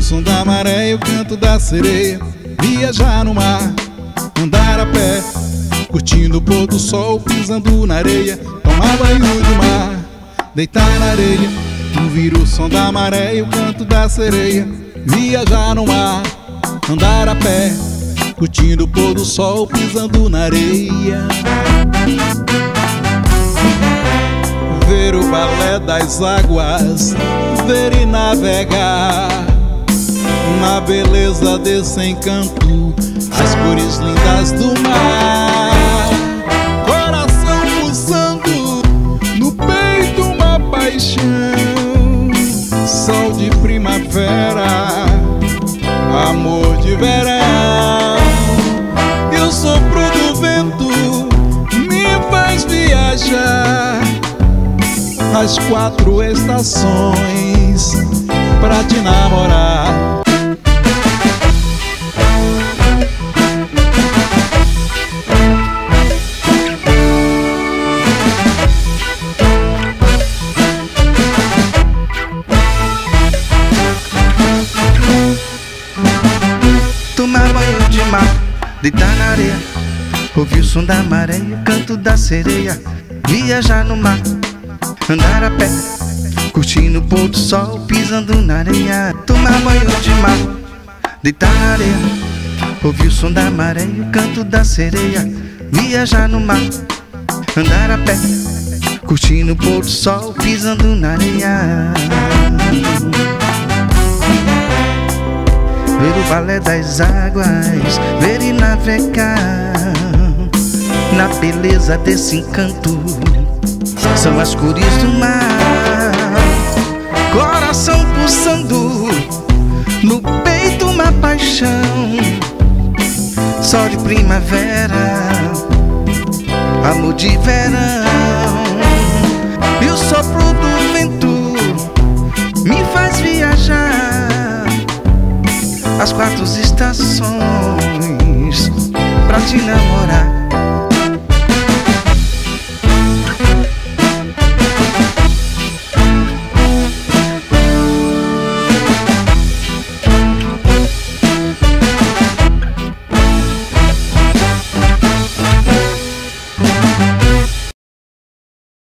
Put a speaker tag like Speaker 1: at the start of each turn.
Speaker 1: som da maré e o canto da sereia, viajar no mar, andar a pé, curtindo o pôr do sol, pisando na areia, tomar banho de mar, deitar na areia, ouvir o som da maré e o canto da sereia, viajar no mar, andar a pé, curtindo o pôr do sol, pisando na areia. Ver o balé das águas, ver e navegar na beleza desse encanto, as cores lindas do mar. Coração pulsando, no peito uma paixão, sol de primavera, amor de verão. E o sopro do vento me faz viajar as 4 estações pra te namorar.
Speaker 2: Tomar banho de mar, deitar na areia, ouvir o som da maré e o canto da sereia, viajar no mar, andar a pé, curtindo o pôr do sol, pisando na areia. Tomar banho de mar, deitar na areia, ouvir o som da maré e o canto da sereia, viajar no mar, andar a pé, curtindo o pôr do sol, pisando na areia. Ver o balé das águas, ver e navegar na beleza desse encanto, são as cores do mar. Coração pulsando, no peito uma paixão, sol de primavera, amor de verão. E o sopro do vento me faz viajar as 4 estações pra te namorar.